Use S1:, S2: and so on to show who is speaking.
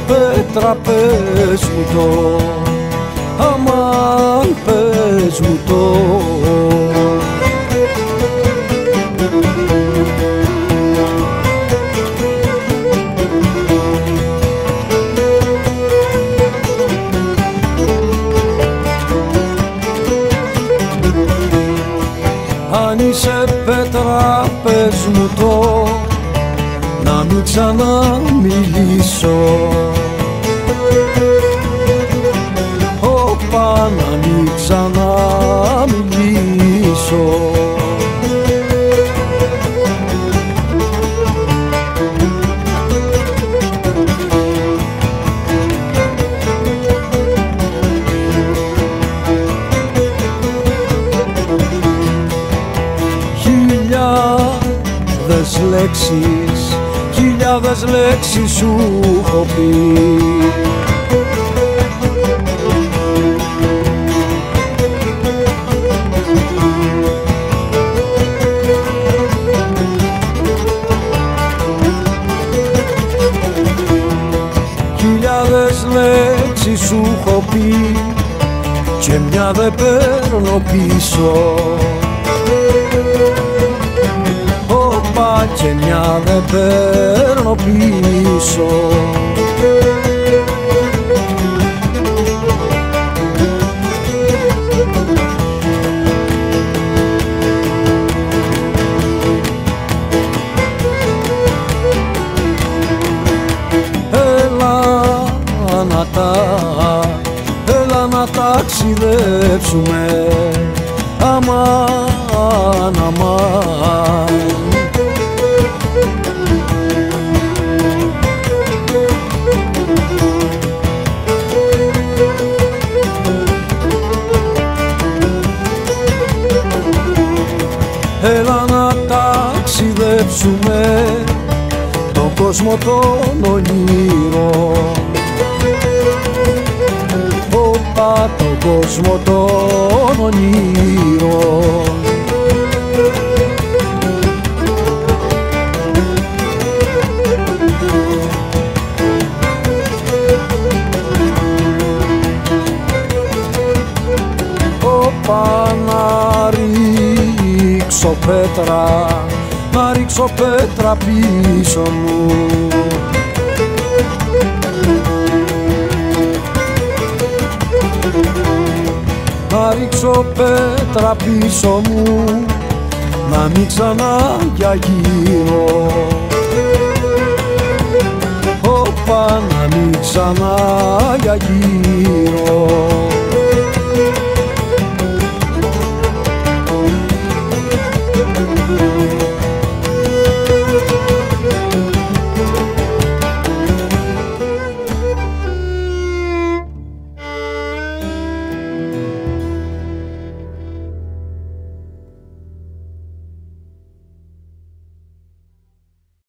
S1: πέτρα πες μου το, αμάν πες μου το. Αν είσαι πέτρα πες μου το, να μην ξαναμιλήσω. Όπα, να μην ξαναμιλήσω. Χιλιάδες λέξεις σου έχω πει. Χιλιάδες λέξεις σου έχω πει και μια δεν παίρνω πίσω. Και μια δεν παίρνω πίσω. Έλα να ταξιδέψουμε, αμάν, αμάν. Έλα να ταξιδέψουμε τον κόσμο των ονείρων. Όπα, τον κόσμο των ονείρων. Όπα, να ρίξω πέτρα, να ρίξω πέτρα πίσω μου. Να ρίξω πέτρα πίσω μου, να μην ξαναγιαγείρω. Όπα, να μην ξαναγιαγείρω.